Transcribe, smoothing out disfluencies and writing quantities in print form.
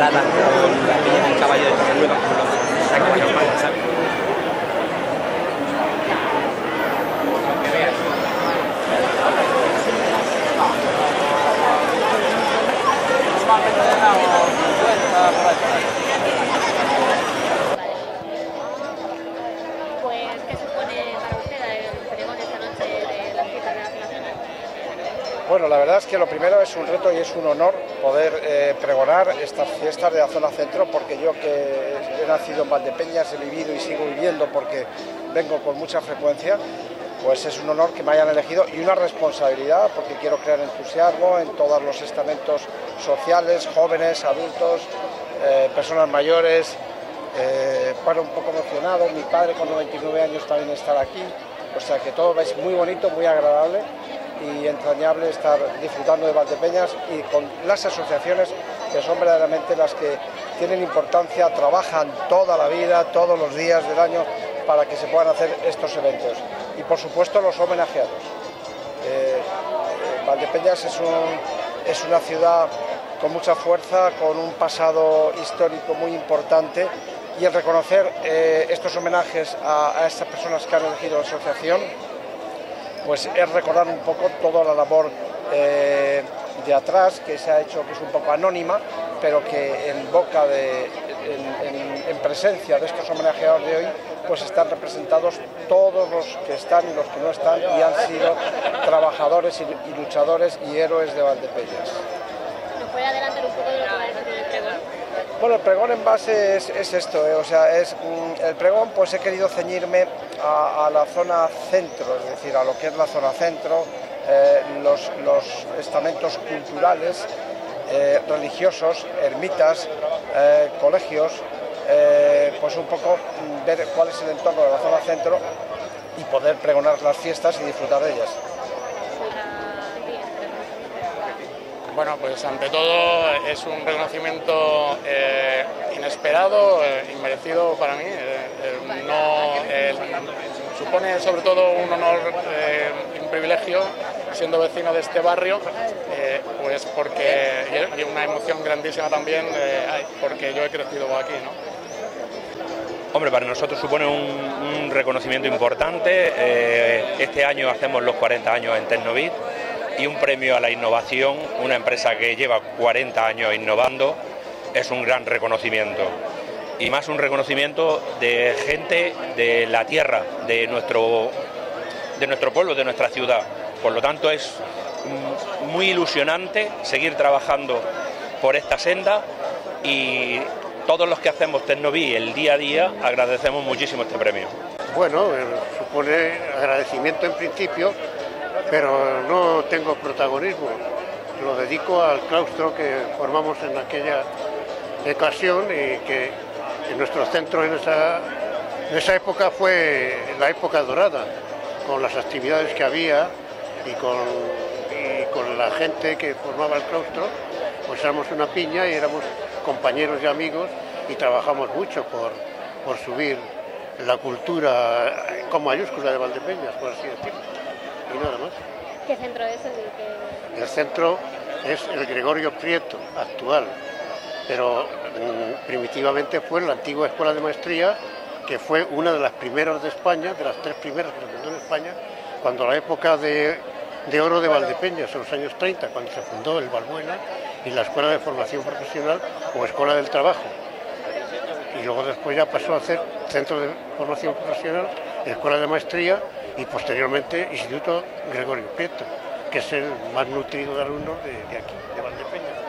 tratan con las piñas del caballo de Torrenueva como los caballos malos, ¿sabes? Pues, ¿qué supone para usted el pregón esta noche de las fiestas de la Zona Centro? Bueno, la verdad es que lo primero es un reto y es un honor poder pregonar estas fiestas de la Zona Centro, porque yo que he nacido en Valdepeñas, he vivido y sigo viviendo porque vengo con mucha frecuencia, pues es un honor que me hayan elegido y una responsabilidad, porque quiero crear entusiasmo en todos los estamentos sociales, jóvenes, adultos, personas mayores. Bueno, un poco emocionado, mi padre con 99 años también estar aquí, o sea que todo es muy bonito, muy agradable y entrañable estar disfrutando de Valdepeñas y con las asociaciones que son verdaderamente las que tienen importancia, trabajan toda la vida, todos los días del año para que se puedan hacer estos eventos. Y por supuesto los homenajeados. Valdepeñas es una ciudad con mucha fuerza, con un pasado histórico muy importante, y el reconocer estos homenajes a estas personas que han elegido la asociación, pues es recordar un poco toda la labor de atrás que se ha hecho, que es un poco anónima, pero que en boca en presencia de estos homenajeados de hoy, pues están representados todos los que están y los que no están y han sido trabajadores y luchadores y héroes de Valdepeñas. ¿Nos puede adelantar un poco de lo que va a decir el pregón? Bueno, el pregón en base es esto, o sea, el pregón, pues he querido ceñirme a la zona centro, es decir, a lo que es la zona centro, los estamentos culturales, religiosos, ermitas, colegios, pues un poco ver cuál es el entorno de la zona centro y poder pregonar las fiestas y disfrutar de ellas. Bueno, pues ante todo es un reconocimiento inesperado, inmerecido para mí. Supone sobre todo un honor y un privilegio, siendo vecino de este barrio, pues porque y una emoción grandísima también, porque yo he crecido aquí, ¿no? Hombre, para nosotros supone un reconocimiento importante. Este año hacemos los 40 años en Tecnovid y un premio a la innovación, una empresa que lleva 40 años innovando, es un gran reconocimiento. Y más un reconocimiento de gente de la tierra, de nuestro pueblo, de nuestra ciudad. Por lo tanto, es muy ilusionante seguir trabajando por esta senda y todos los que hacemos Tecnoví el día a día agradecemos muchísimo este premio. Bueno, supone agradecimiento en principio, pero no tengo protagonismo. Lo dedico al claustro que formamos en aquella ocasión y que en nuestro centro en esa época fue la época dorada, con las actividades que había y con la gente que formaba el claustro, pues éramos una piña y éramos compañeros y amigos y trabajamos mucho por subir la cultura con mayúscula de Valdepeñas, por así decirlo, y nada más. ¿Qué centro es El centro es el Gregorio Prieto, actual, pero primitivamente fue la antigua Escuela de Maestría, que fue una de las primeras de España, de las 3 primeras que se fundó en España, cuando la época de oro de Valdepeñas, en los años 30, cuando se fundó el Balbuena y la Escuela de Formación Profesional o Escuela del Trabajo. Y luego después ya pasó a ser Centro de Formación Profesional, Escuela de Maestría y posteriormente Instituto Gregorio Prieto, que es el más nutrido de alumnos de aquí, de Valdepeñas.